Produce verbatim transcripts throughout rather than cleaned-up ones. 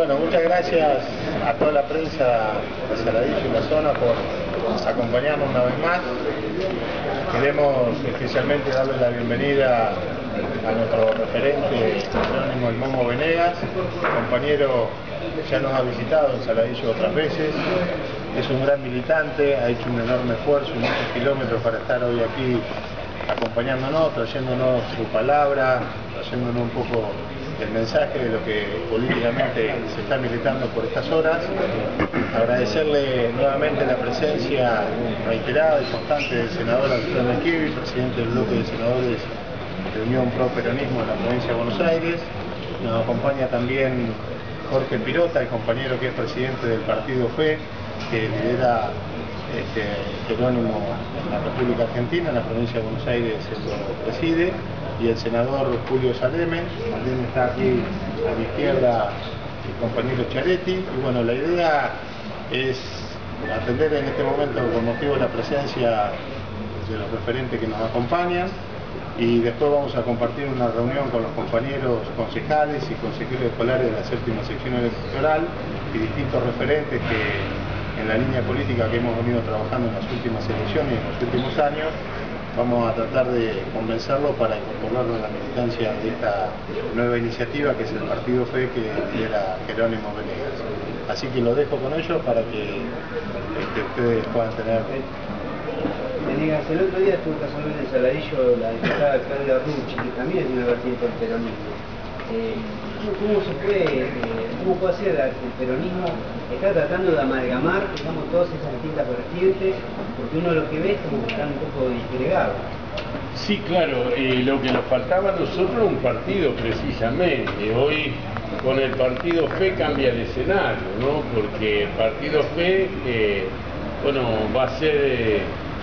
Bueno, muchas gracias a toda la prensa de Saladillo y la zona por acompañarnos una vez más. Queremos especialmente darle la bienvenida a nuestro referente Jerónimo El Momo Venegas, compañero ya nos ha visitado en Saladillo otras veces, es un gran militante, ha hecho un enorme esfuerzo, muchos kilómetros para estar hoy aquí acompañándonos, trayéndonos su palabra, trayéndonos un poco el mensaje de lo que políticamente se está militando por estas horas. Agradecerle nuevamente la presencia reiterada y constante del senador Alfredo Mequevi, presidente del bloque de senadores de Unión Pro Peronismo de la provincia de Buenos Aires. Nos acompaña también Jorge Pirota, el compañero que es presidente del partido Fe, que lidera este, Jerónimo en la República Argentina, en la provincia de Buenos Aires él lo preside, y el senador Julio Saleme, también está aquí a mi izquierda el compañero Charetti. Y bueno, la idea es atender en este momento con motivo de la presencia de los referentes que nos acompañan, y después vamos a compartir una reunión con los compañeros concejales y consejeros escolares de la séptima sección electoral y distintos referentes que en la línea política que hemos venido trabajando en las últimas elecciones y en los últimos años. Vamos a tratar de convencerlo para incorporarlo a la militancia de esta nueva iniciativa que es el Partido Fe que lidera Jerónimo Venegas. Así que lo dejo con ellos para que este, ustedes puedan tener... Venegas, el otro día estuvo casualmente en Saladillo la diputada Claudia Rucci, que también es una vertiente del peronismo. Eh, ¿Cómo se puede, eh, cómo puede hacer el peronismo? Está tratando de amalgamar, digamos, todas esas distintas vertientes, porque uno lo que ve es como que están un poco disgregados. Sí, claro, eh, lo que nos faltaba a nosotros un partido precisamente. Hoy con el Partido Fe cambia el escenario, ¿no? Porque el Partido Fe, eh, bueno, va a ser eh,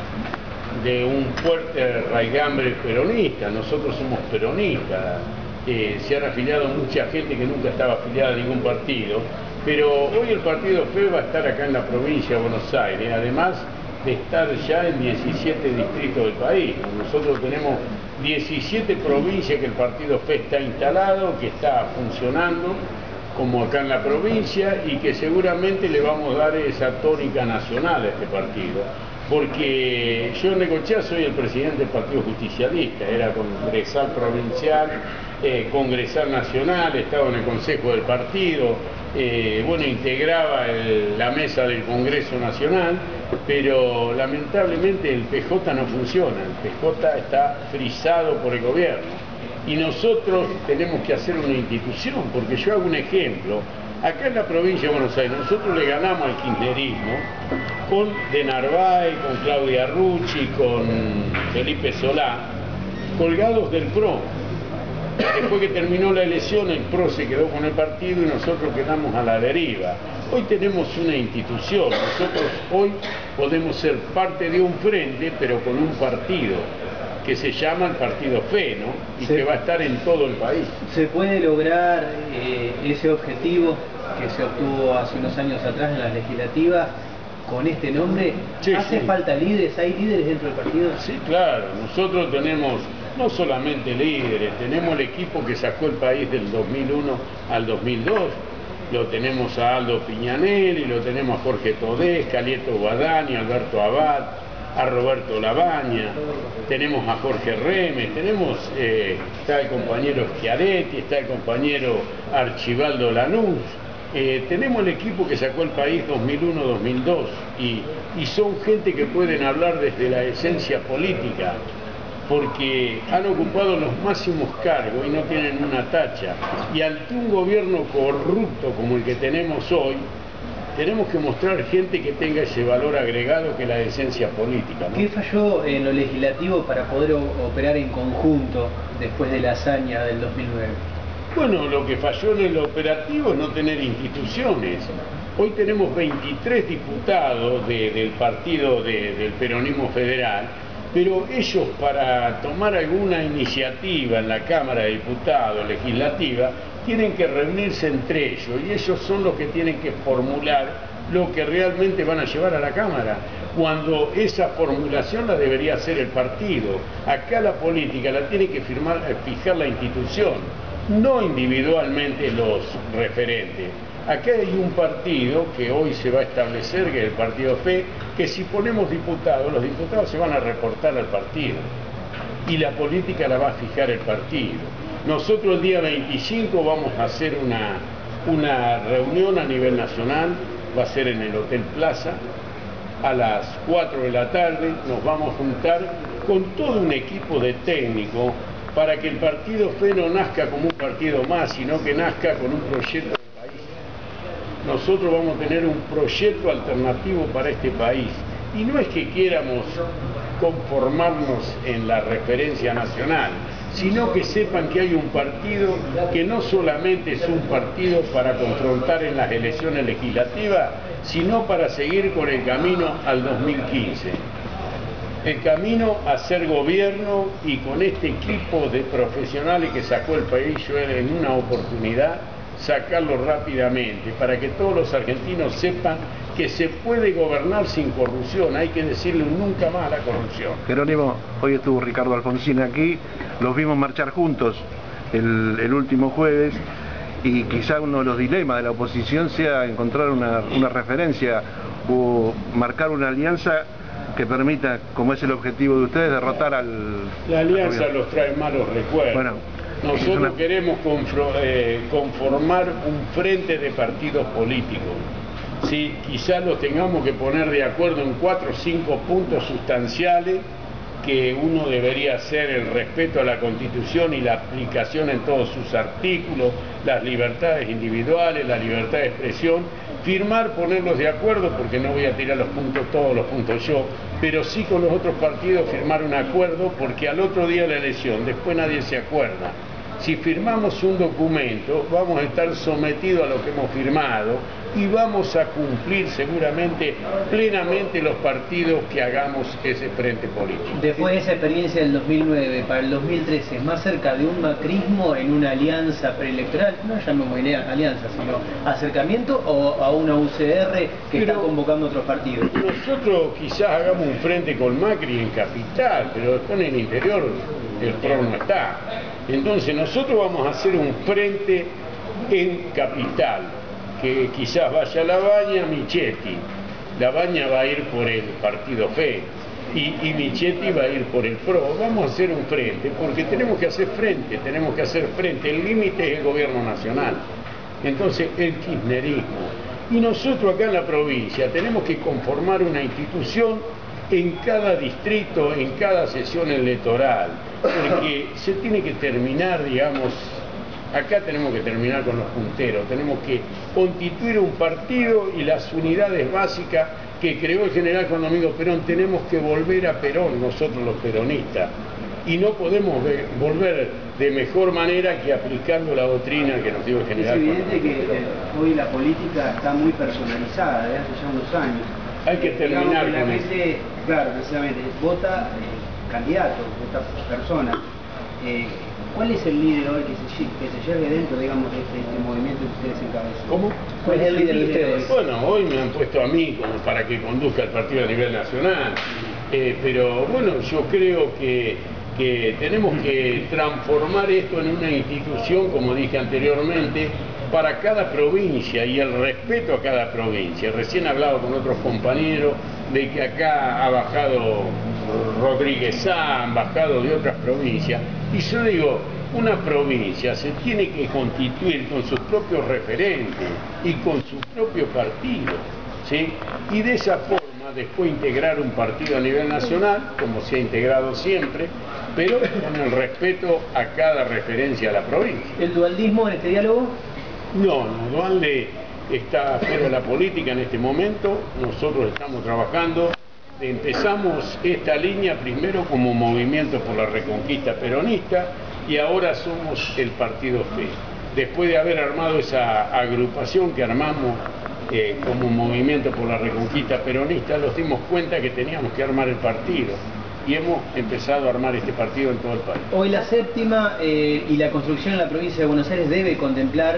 de un fuerte raigambre peronista. Nosotros somos peronistas. Eh, se han afiliado mucha gente que nunca estaba afiliada a ningún partido, pero hoy el Partido Fe va a estar acá en la provincia de Buenos Aires, además de estar ya en diecisiete distritos del país. Nosotros tenemos diecisiete provincias que el Partido Fe está instalado, que está funcionando, como acá en la provincia, y que seguramente le vamos a dar esa tónica nacional a este partido. Porque yo en Necochea soy el presidente del Partido Justicialista, era congresal provincial, eh, congresal nacional, estaba en el consejo del partido, eh, bueno, integraba el, la mesa del Congreso Nacional, pero lamentablemente el P J no funciona, el P J está frisado por el gobierno. Y nosotros tenemos que hacer una institución, porque yo hago un ejemplo. Acá en la provincia de Buenos Aires nosotros le ganamos al kirchnerismo con De Narváez, con Claudia Rucci, con Felipe Solá, colgados del P R O. Después que terminó la elección el P R O se quedó con el partido y nosotros quedamos a la deriva. Hoy tenemos una institución, nosotros hoy podemos ser parte de un frente pero con un partido que se llama el Partido Fe, ¿no? Y se, que va a estar en todo el país. ¿Se puede lograr eh, ese objetivo que se obtuvo hace unos años atrás en las legislativas con este nombre? Sí, ¿Hace sí. falta líderes? ¿Hay líderes dentro del partido? Sí, claro. Nosotros tenemos no solamente líderes, tenemos el equipo que sacó el país del dos mil uno al dos mil dos. Lo tenemos a Aldo Piñanelli, lo tenemos a Jorge Todés, Calieto Guadani, Alberto Abad, a Roberto Labaña, tenemos a Jorge Remes, tenemos, eh, está el compañero Schiaretti, está el compañero Archibaldo Lanús, eh, tenemos el equipo que sacó el país dos mil uno dos mil dos y, y son gente que pueden hablar desde la esencia política, porque han ocupado los máximos cargos y no tienen una tacha, y ante un gobierno corrupto como el que tenemos hoy, tenemos que mostrar gente que tenga ese valor agregado que es la esencia política, ¿no? ¿Qué falló en lo legislativo para poder operar en conjunto después de la hazaña del dos mil nueve? Bueno, lo que falló en el operativo es no tener instituciones. Hoy tenemos veintitrés diputados de, del partido de, del peronismo federal, pero ellos para tomar alguna iniciativa en la Cámara de Diputados, legislativa, tienen que reunirse entre ellos y ellos son los que tienen que formular lo que realmente van a llevar a la Cámara, cuando esa formulación la debería hacer el partido. Acá la política la tiene que firmar, fijar la institución, no individualmente los referentes. Acá hay un partido que hoy se va a establecer, que es el Partido Fe, que si ponemos diputados, los diputados se van a reportar al partido y la política la va a fijar el partido. Nosotros el día veinticinco vamos a hacer una, una reunión a nivel nacional, va a ser en el Hotel Plaza, a las cuatro de la tarde, nos vamos a juntar con todo un equipo de técnicos para que el Partido Fe no nazca como un partido más, sino que nazca con un proyecto de país. Nosotros vamos a tener un proyecto alternativo para este país. Y no es que quieramos conformarnos en la referencia nacional, sino que sepan que hay un partido que no solamente es un partido para confrontar en las elecciones legislativas, sino para seguir con el camino al dos mil quince. El camino a ser gobierno, y con este equipo de profesionales que sacó el país, yo era en una oportunidad sacarlo rápidamente, para que todos los argentinos sepan que se puede gobernar sin corrupción. Hay que decirle nunca más a la corrupción. Jerónimo, hoy estuvo Ricardo Alfonsín aquí, los vimos marchar juntos el, el último jueves, y quizá uno de los dilemas de la oposición sea encontrar una, una referencia o marcar una alianza que permita, como es el objetivo de ustedes, derrotar al... La alianza los trae malos recuerdos. Bueno, nosotros una... queremos eh, conformar un frente de partidos políticos. Sí, quizás los tengamos que poner de acuerdo en cuatro o cinco puntos sustanciales, que uno debería hacer el respeto a la Constitución y la aplicación en todos sus artículos, las libertades individuales, la libertad de expresión, firmar, ponerlos de acuerdo, porque no voy a tirar los puntos, todos los puntos yo, pero sí con los otros partidos firmar un acuerdo, porque al otro día de la elección, después nadie se acuerda. Si firmamos un documento, vamos a estar sometidos a lo que hemos firmado y vamos a cumplir seguramente plenamente los partidos que hagamos ese frente político. Después de esa experiencia del dos mil nueve, para el dos mil trece, ¿más cerca de un macrismo en una alianza preelectoral? No llamemos alianza, sino acercamiento, o a una U C R que pero está convocando otros partidos. Nosotros quizás hagamos un frente con Macri en Capital, pero después en el interior el P R O no está. Entonces nosotros vamos a hacer un frente en Capital, que quizás vaya a Labaña, Michetti. Labaña va a ir por el Partido Fe y, y Michetti va a ir por el P R O. Vamos a hacer un frente, porque tenemos que hacer frente, tenemos que hacer frente. El límite es el gobierno nacional, entonces el kirchnerismo. Y nosotros acá en la provincia tenemos que conformar una institución en cada distrito, en cada sesión electoral, porque se tiene que terminar, digamos, acá tenemos que terminar con los punteros, tenemos que constituir un partido y las unidades básicas que creó el general Juan Domingo Perón. Tenemos que volver a Perón, nosotros los peronistas, y no podemos ver, volver de mejor manera que aplicando la doctrina que nos dio el general. Es evidente que eh, hoy la política está muy personalizada desde hace ya unos años. Hay que terminar con eso. Claro, precisamente, vota eh, candidato, vota persona. Eh, ¿Cuál es el líder hoy que se, que se lleve dentro, digamos, de este, este movimiento que ustedes encabezan? ¿Cómo? ¿Cuál es el líder de ustedes? Bueno, hoy me han puesto a mí como para que conduzca el partido a nivel nacional, eh, pero bueno, yo creo que, que tenemos que transformar esto en una institución, como dije anteriormente, para cada provincia, y el respeto a cada provincia. Recién he hablado con otros compañeros de que acá ha bajado Rodríguez Sá, han bajado de otras provincias, y yo digo, una provincia se tiene que constituir con sus propios referentes y con su propio partido, ¿sí? Y de esa forma después integrar un partido a nivel nacional, como se ha integrado siempre, pero con el respeto a cada referencia a la provincia. ¿El dualdismo en este diálogo? No, no, Dualde está fuera de la política en este momento. Nosotros estamos trabajando, empezamos esta línea primero como Movimiento por la Reconquista Peronista y ahora somos el Partido Fe. Después de haber armado esa agrupación que armamos eh, como Movimiento por la Reconquista Peronista, nos dimos cuenta que teníamos que armar el partido y hemos empezado a armar este partido en todo el país. Hoy la séptima eh, y la construcción en la provincia de Buenos Aires debe contemplar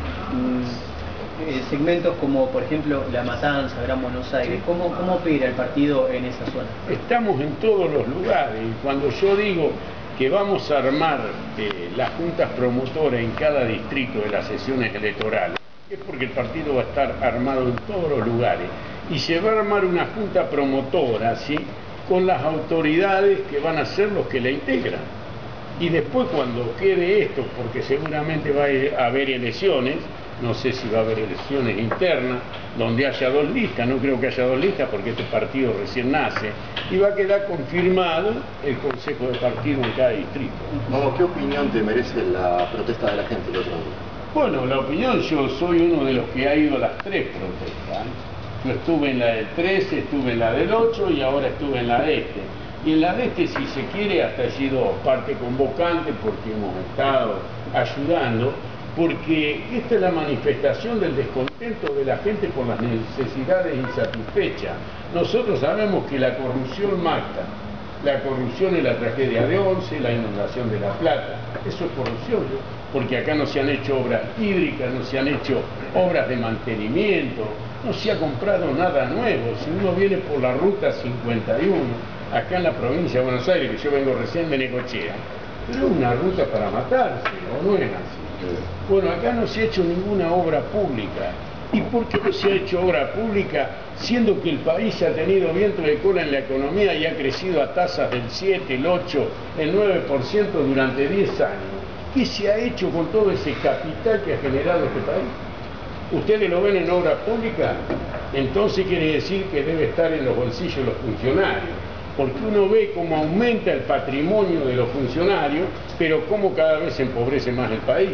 Eh, segmentos como, por ejemplo, La Matanza, Gran Buenos Aires. ¿Cómo, cómo opera el partido en esa zona? Estamos en todos los lugares, y cuando yo digo que vamos a armar eh, las juntas promotoras en cada distrito de las sesiones electorales, es porque el partido va a estar armado en todos los lugares y se va a armar una junta promotora, ¿sí?, con las autoridades que van a ser los que la integran. Y después, cuando quede esto, porque seguramente va a haber elecciones, no sé si va a haber elecciones internas, donde haya dos listas, no creo que haya dos listas porque este partido recién nace, y va a quedar confirmado el consejo de partido en cada distrito. Momo, ¿qué opinión te merece la protesta de la gente el otro día? Bueno, la opinión, yo soy uno de los que ha ido a las tres protestas. Yo estuve en la del trece, estuve en la del ocho y ahora estuve en la de este. Y en la de este, si se quiere, hasta he sido parte convocante porque hemos estado ayudando, porque esta es la manifestación del descontento de la gente por las necesidades insatisfechas. Nosotros sabemos que la corrupción mata. La corrupción es la tragedia de Once, la inundación de La Plata. Eso es corrupción, porque acá no se han hecho obras hídricas, no se han hecho obras de mantenimiento, no se ha comprado nada nuevo. Si uno viene por la ruta cincuenta y uno, acá en la provincia de Buenos Aires, que yo vengo recién de Necochea, pero es una ruta para matarse, ¿o no es así? Bueno, acá no se ha hecho ninguna obra pública. ¿Y por qué no se ha hecho obra pública, siendo que el país ha tenido viento de cola en la economía y ha crecido a tasas del siete, el ocho, el nueve por ciento durante diez años? ¿Qué se ha hecho con todo ese capital que ha generado este país? ¿Ustedes lo ven en obra pública? Entonces quiere decir que debe estar en los bolsillos de los funcionarios, porque uno ve cómo aumenta el patrimonio de los funcionarios, pero cómo cada vez se empobrece más el país.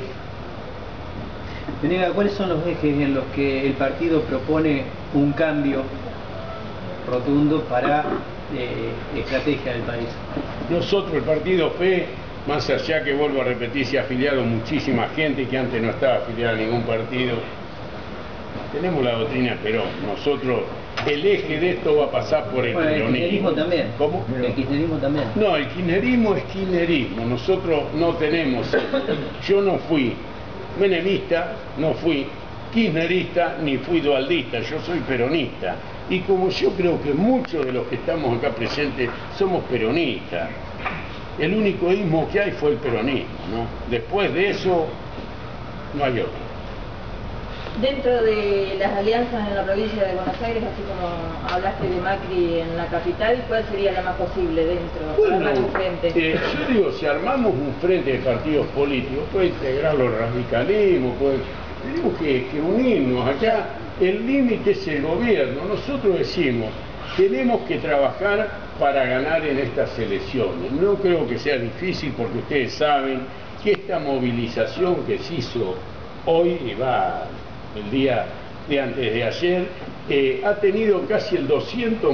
Venegas, ¿cuáles son los ejes en los que el partido propone un cambio rotundo para eh, estrategia del país? Nosotros, el Partido Fe, más allá que vuelvo a repetir, se ha afiliado muchísima gente que antes no estaba afiliada a ningún partido. Tenemos la doctrina Perón. Nosotros, el eje de esto va a pasar por el bueno, peronismo. El kirchnerismo también. ¿Cómo? El kirchnerismo también. No, el kirchnerismo es kirchnerismo. Nosotros no tenemos... Yo no fui menemista, no fui kirchnerista, ni fui dualdista. Yo soy peronista. Y como yo creo que muchos de los que estamos acá presentes somos peronistas, el único ismo que hay fue el peronismo, ¿no? Después de eso, no hay otro. Dentro de las alianzas en la provincia de Buenos Aires, así como hablaste de Macri en la capital, ¿cuál sería la más posible dentro? Bueno, de un frente? Eh, yo digo, si armamos un frente de partidos políticos, puede integrar los radicalismos, puede, tenemos que, que unirnos. Acá el límite es el gobierno. Nosotros decimos, tenemos que trabajar para ganar en estas elecciones. No creo que sea difícil porque ustedes saben que esta movilización que se hizo hoy y va el día de antes de ayer, eh, ha tenido casi el doscientos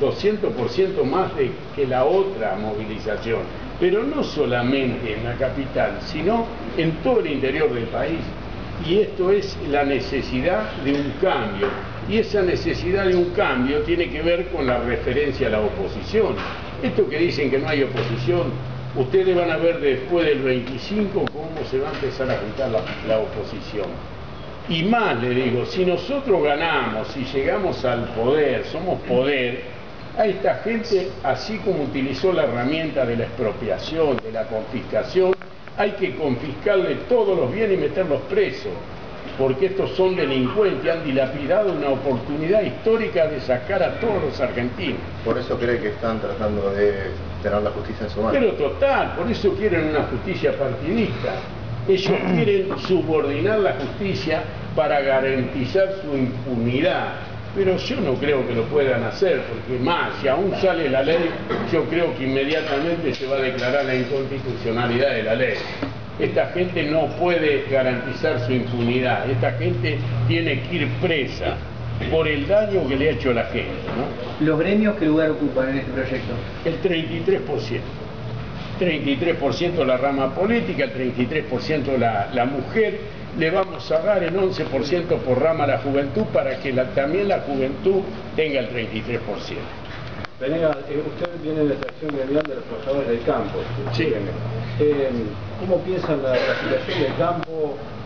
por ciento más de que la otra movilización, pero no solamente en la capital, sino en todo el interior del país. Y esto es la necesidad de un cambio, y esa necesidad de un cambio tiene que ver con la referencia a la oposición. Esto que dicen que no hay oposición, ustedes van a ver después del veinticinco cómo se va a empezar a juntar la, la oposición. Y más le digo, si nosotros ganamos, si llegamos al poder, somos poder, a esta gente, así como utilizó la herramienta de la expropiación, de la confiscación, hay que confiscarle todos los bienes y meterlos presos, porque estos son delincuentes, han dilapidado una oportunidad histórica de sacar a todos los argentinos. Por eso cree que están tratando de tener la justicia en su mano. Pero total, por eso quieren una justicia partidista. Ellos quieren subordinar la justicia para garantizar su impunidad. Pero yo no creo que lo puedan hacer, porque más, si aún sale la ley, yo creo que inmediatamente se va a declarar la inconstitucionalidad de la ley. Esta gente no puede garantizar su impunidad, esta gente tiene que ir presa por el daño que le ha hecho a la gente, ¿no? ¿Los gremios qué lugar ocupan en este proyecto? El treinta y tres por ciento. treinta y tres por ciento la rama política, el treinta y tres por ciento la, la mujer. Le vamos a dar el once por ciento por rama a la juventud para que la, también la juventud tenga el treinta y tres por ciento. Venegas, eh, usted viene de la sección gremial de los trabajadores del campo. Sí. Eh, ¿Cómo piensan la, la situación del campo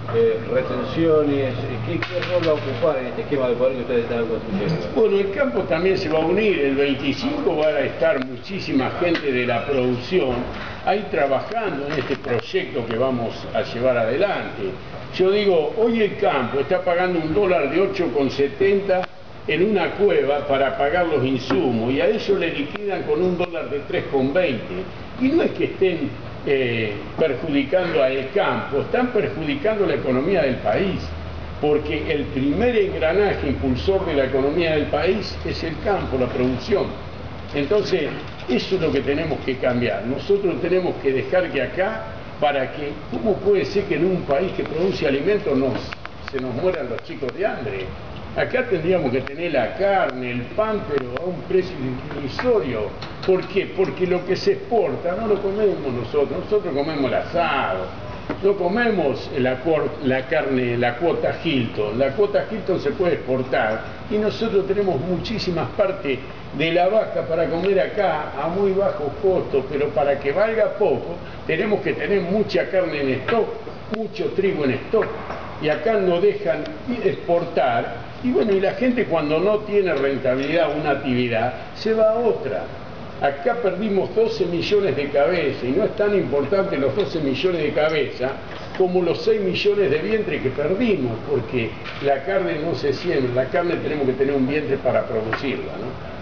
eh, retenciones, ¿qué, ¿qué rol va a ocupar en este esquema de poder que ustedes están construyendo? Bueno, el campo también se va a unir, el veinticinco va a estar muchísima gente de la producción ahí trabajando en este proyecto que vamos a llevar adelante. Yo digo, hoy el campo está pagando un dólar de ocho con setenta en una cueva para pagar los insumos y a ellos le liquidan con un dólar de tres con veinte. Y no es que estén eh, perjudicando al campo, están perjudicando la economía del país, porque el primer engranaje impulsor de la economía del país es el campo, la producción. Entonces, eso es lo que tenemos que cambiar. Nosotros tenemos que dejar que acá, para que, ¿cómo puede ser que en un país que produce alimentos nos, se nos mueran los chicos de hambre? Acá tendríamos que tener la carne, el pan, pero a un precio irrisorio. ¿Por qué? Porque lo que se exporta no lo comemos nosotros, nosotros comemos el asado, no comemos la, la carne, la cuota Hilton. La cuota Hilton se puede exportar y nosotros tenemos muchísimas partes de la vaca para comer acá a muy bajos costos, pero para que valga poco tenemos que tener mucha carne en stock, mucho trigo en stock, y acá no dejan exportar. Y bueno, y la gente cuando no tiene rentabilidad una actividad, se va a otra. Acá perdimos doce millones de cabezas, y no es tan importante los doce millones de cabezas como los seis millones de vientres que perdimos, porque la carne no se siembra, la carne tenemos que tener un vientre para producirla, ¿no?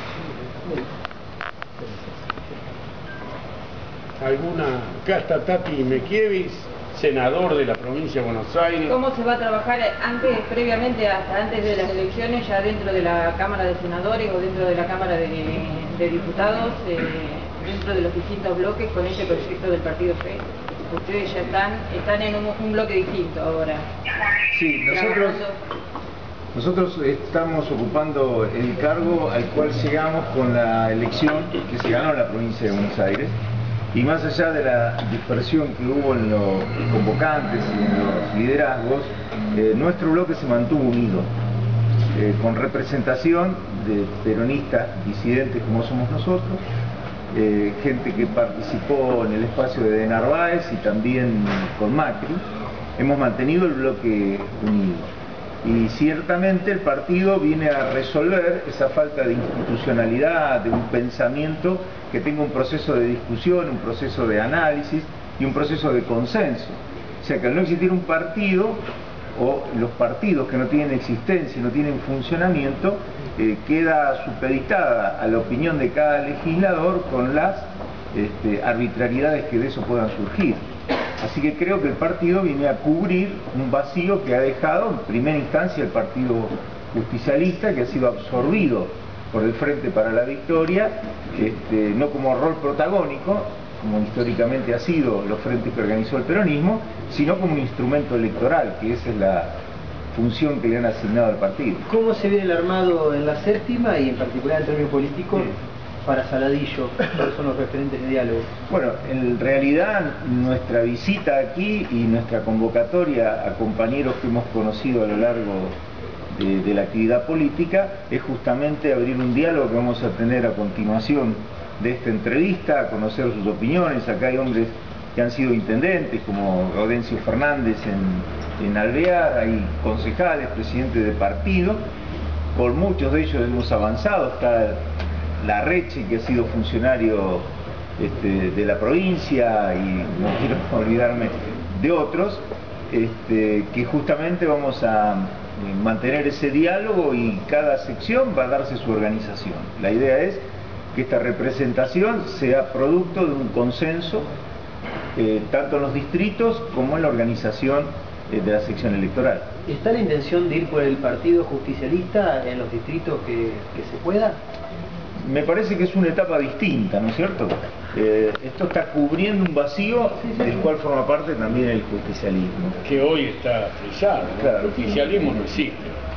¿Alguna? Acá está Tati Mekiewicz, senador de la provincia de Buenos Aires. ¿Cómo se va a trabajar antes, previamente, hasta antes de las elecciones, ya dentro de la Cámara de Senadores o dentro de la Cámara de, de Diputados, eh, dentro de los distintos bloques con este proyecto del Partido Fe? Ustedes ya están, están en un, un bloque distinto ahora. Sí, nosotros, nosotros estamos ocupando el cargo al cual llegamos con la elección que se ganó en la provincia de Buenos Aires. Y más allá de la dispersión que hubo en los convocantes y en los liderazgos, eh, nuestro bloque se mantuvo unido, eh, con representación de peronistas disidentes como somos nosotros, eh, gente que participó en el espacio de Narváez y también con Macri. Hemos mantenido el bloque unido. Y ciertamente el partido viene a resolver esa falta de institucionalidad, de un pensamiento que tenga un proceso de discusión, un proceso de análisis y un proceso de consenso. O sea que al no existir un partido, o los partidos que no tienen existencia y no tienen funcionamiento, eh, queda supeditada a la opinión de cada legislador con las este, arbitrariedades que de eso puedan surgir. Así que creo que el partido viene a cubrir un vacío que ha dejado en primera instancia el Partido Justicialista, que ha sido absorbido por el Frente para la Victoria, este, no como rol protagónico, como históricamente ha sido los frentes que organizó el peronismo, sino como un instrumento electoral, que esa es la función que le han asignado al partido. ¿Cómo se ve el armado en la séptima y en particular en términos políticos? Sí. Para Saladillo, ¿cuáles son los referentes de diálogo? Bueno, en realidad nuestra visita aquí y nuestra convocatoria a compañeros que hemos conocido a lo largo de, de la actividad política es justamente abrir un diálogo que vamos a tener a continuación de esta entrevista, a conocer sus opiniones. Acá hay hombres que han sido intendentes, como Gaudencio Fernández en, en Alvear, hay concejales, presidentes de partido, por muchos de ellos hemos avanzado. Está Larreche, que ha sido funcionario este, de la provincia, y no quiero olvidarme de otros, este, que justamente vamos a mantener ese diálogo y cada sección va a darse su organización. La idea es que esta representación sea producto de un consenso, eh, tanto en los distritos como en la organización eh, de la sección electoral. ¿Está la intención de ir por el Partido Justicialista en los distritos que, que se pueda? Me parece que es una etapa distinta, ¿no es cierto? Eh, esto está cubriendo un vacío del cual forma parte también el justicialismo. Que hoy está frisado, ¿no? Claro. El justicialismo no existe.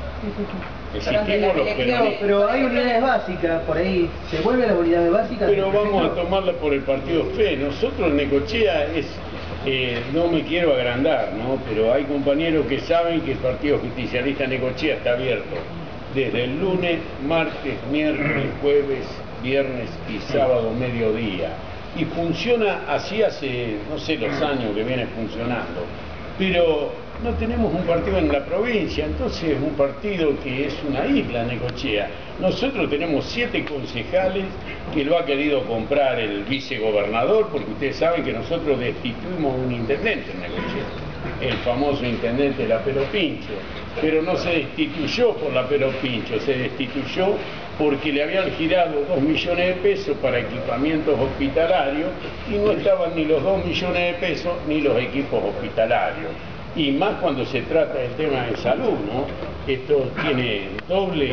Existimos los peronistas. Pero hay unidades básicas, por ahí, ¿se vuelven las unidades básicas? Pero vamos a tomarla por el Partido Fe. Nosotros en Necochea es, eh, no me quiero agrandar, ¿no? Pero hay compañeros que saben que el Partido Justicialista en Necochea está abierto desde el lunes, martes, miércoles, jueves, viernes y sábado mediodía. Y funciona así hace, no sé, los años que viene funcionando. Pero no tenemos un partido en la provincia, entonces es un partido que es una isla, Necochea. Nosotros tenemos siete concejales que lo ha querido comprar el vicegobernador, porque ustedes saben que nosotros destituimos un intendente en Necochea, el famoso intendente Lapero Pincho, pero no se destituyó por Lapero Pincho, se destituyó porque le habían girado dos millones de pesos para equipamientos hospitalarios y no estaban ni los dos millones de pesos ni los equipos hospitalarios. Y más cuando se trata del tema de salud, ¿no? Esto tiene doble,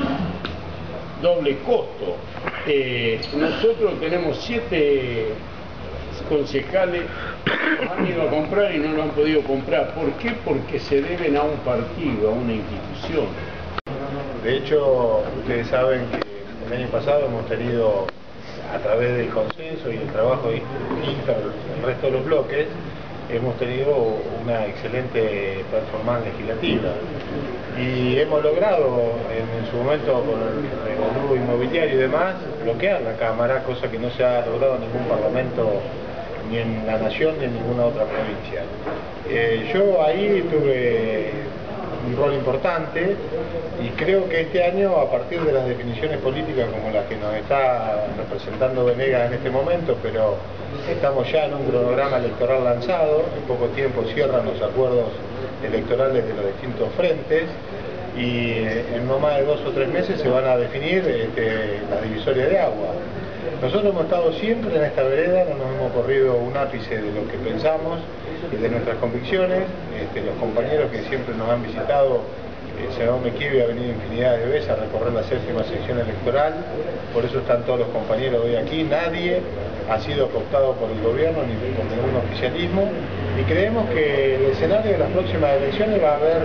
doble costo. Eh, nosotros tenemos siete concejales que han ido a comprar y no lo han podido comprar. ¿Por qué? Porque se deben a un partido, a una institución. De hecho, ustedes saben que el año pasado hemos tenido, a través del consenso y el trabajo inter el resto de los bloques, hemos tenido una excelente performance legislativa y hemos logrado en, en su momento con el revolú inmobiliario y demás bloquear la Cámara, cosa que no se ha logrado en ningún parlamento ni en la nación ni en ninguna otra provincia. Eh, yo ahí tuve un rol importante y creo que este año, a partir de las definiciones políticas como las que nos está representando Venegas en este momento, pero estamos ya en un cronograma electoral lanzado, en poco tiempo cierran los acuerdos electorales de los distintos frentes y en no más de dos o tres meses se van a definir este, la divisoria de agua. Nosotros hemos estado siempre en esta vereda, no nos hemos corrido un ápice de lo que pensamos y de nuestras convicciones. Este, los compañeros que siempre nos han visitado, el senador Mequibí ha venido infinidad de veces a recorrer la séptima sección electoral, por eso están todos los compañeros hoy aquí. Nadie ha sido cooptado por el gobierno ni por ningún oficialismo y creemos que el escenario de las próximas elecciones va a haber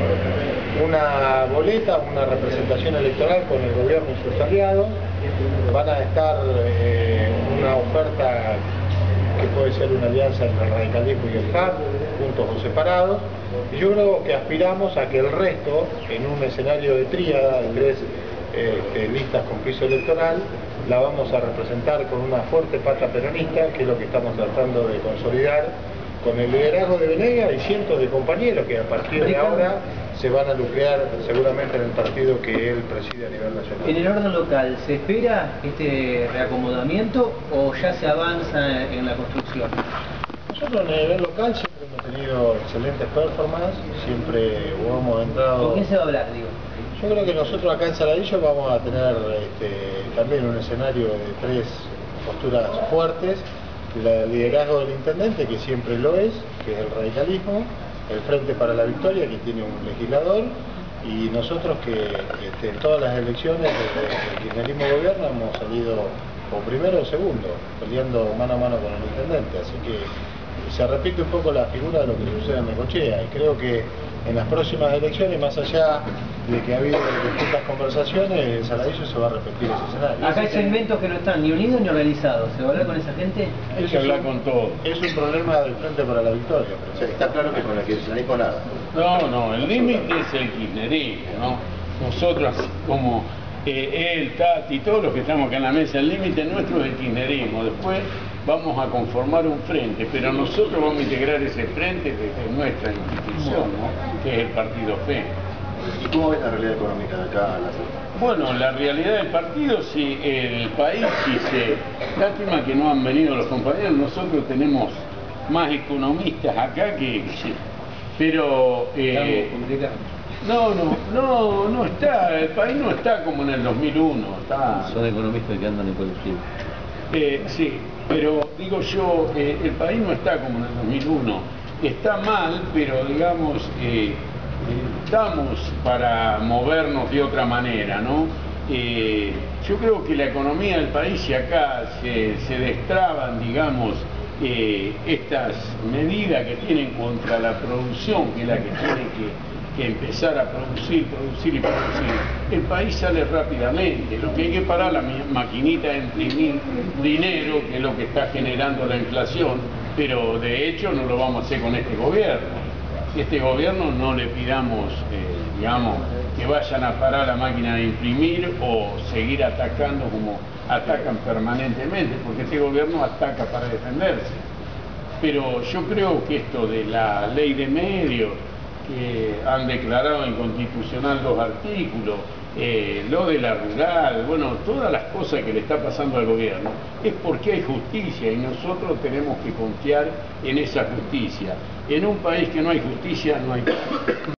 una boleta, una representación electoral con el gobierno y sus aliados. Van a estar eh, una oferta que puede ser una alianza entre el radicalismo y el F A P, juntos o separados. Y yo creo que aspiramos a que el resto, en un escenario de tríada, de tres eh, listas con piso electoral, la vamos a representar con una fuerte pata peronista, que es lo que estamos tratando de consolidar con el liderazgo de Venegas y cientos de compañeros que a partir de ahora se van a nuclear seguramente en el partido que él preside a nivel nacional. En el orden local, ¿se espera este reacomodamiento o ya se avanza en la construcción? Nosotros en el nivel local siempre hemos tenido excelentes performances, siempre hemos entrado... ¿Con quién se va a hablar, digo? Yo creo que nosotros acá en Saladillo vamos a tener este, también un escenario de tres posturas fuertes: el liderazgo del intendente, que siempre lo es, que es el radicalismo; el Frente para la Victoria, que tiene un legislador; y nosotros que este, en todas las elecciones desde el kirchnerismo gobierno hemos salido o primero o segundo, peleando mano a mano con el intendente. Así que se repite un poco la figura de lo que sucede en Necochea, y creo que en las próximas elecciones, más allá de que ha habido distintas conversaciones, en Saladillo se va a repetir ese escenario. Acá hay segmentos que no están ni unidos ni organizados. ¿Se va a hablar con esa gente? Hay que hablar con todo. Es un problema del Frente para la Victoria. Pero... O sea, está claro que con el kirchnerismo nada. No, no, el límite es el kirchnerismo, ¿no? Nosotros, como eh, él, Tati, todos los que estamos acá en la mesa, el límite nuestro es el kirchnerismo. Después vamos a conformar un frente, pero nosotros vamos a integrar ese frente desde nuestra institución, ¿no? Que es el Partido F E. ¿Y cómo ves la realidad económica de acá a la ciudad? Bueno, la realidad del partido, si el país, si se... Lástima que no han venido los compañeros, nosotros tenemos más economistas acá que... Pero... Eh, no, no, no, no está, el país no está como en el dos mil uno, está... Son economistas que andan en colectivo. Eh, sí, pero digo yo, eh, el país no está como en el dos mil uno, está mal, pero digamos, eh, estamos para movernos de otra manera, ¿no? Eh, yo creo que la economía del país, si acá se, se destraban, digamos, eh, estas medidas que tienen contra la producción, que es la que tiene que, que empezar a producir, producir y producir, el país sale rápidamente. Lo que hay que parar la maquinita de imprimir dinero, que es lo que está generando la inflación, pero de hecho no lo vamos a hacer con este gobierno. Este gobierno no le pidamos, eh, digamos, que vayan a parar la máquina de imprimir o seguir atacando como atacan permanentemente, porque este gobierno ataca para defenderse. Pero yo creo que esto de la ley de medios que han declarado inconstitucional dos artículos, eh, lo de la rural, bueno, todas las cosas que le está pasando al gobierno, es porque hay justicia y nosotros tenemos que confiar en esa justicia. En un país que no hay justicia, no hay paz.